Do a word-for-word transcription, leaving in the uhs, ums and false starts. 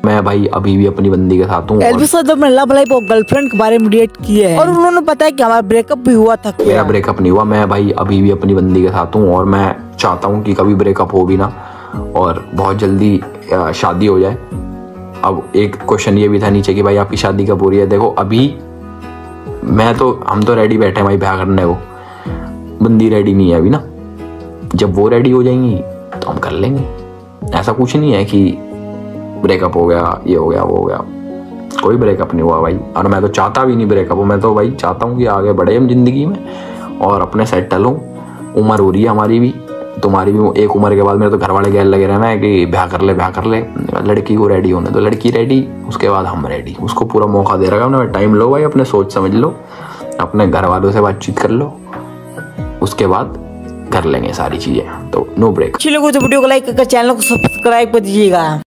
मैं भाई अभी भी अपनी बंदी के साथ हूँ। गर्लफ्रेंड के बारे में रिएक्ट किए हैं और उन्होंने बताया कि हमारा ब्रेकअप भी हुआ था। मेरा ब्रेकअप नहीं हुआ, मैं भाई अभी भी अपनी बंदी के साथ हूँ और मैं चाहता हूँ कि कभी ब्रेकअप हो भी ना और बहुत जल्दी शादी हो जाए। अब एक क्वेश्चन ये भी था नीचे कि भाई आपकी शादी कब हो रही है। देखो अभी मैं तो हम तो रेडी बैठे हैं भाई ब्याह करने को, बंदी रेडी नहीं है अभी ना। जब वो रेडी हो जाएंगी तो हम कर लेंगे। ऐसा कुछ नहीं है कि ब्रेकअप हो गया, ये हो गया, वो हो गया। कोई ब्रेकअप नहीं हुआ भाई और मैं तो चाहता भी नहीं ब्रेकअप हो। मैं तो भाई चाहता हूँ कि आगे बढ़े हम जिंदगी में और अपने सेटल हों। उम्र हो रही है हमारी भी, तुम्हारी भी। एक उम्र के बाद मेरे तो घर वाले गैर लगे रहना है कि ब्याह कर ले ब्याह कर ले। लड़की को रेडी होने तो लड़की रेडी, उसके बाद हम रेडी। उसको पूरा मौका दे रखा है। टाइम लो भाई, अपने सोच समझ लो, अपने घर वालों से बातचीत कर लो, उसके बाद कर लेंगे सारी चीजें। तो नो ब्रेक। अच्छी लगे तो वीडियो को लाइक करके चैनल को सब्सक्राइब कर दीजिएगा।